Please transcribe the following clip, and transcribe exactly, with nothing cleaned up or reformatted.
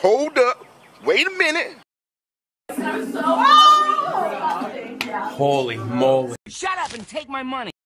Hold up. Wait a minute. Holy moly. Shut up and take my money.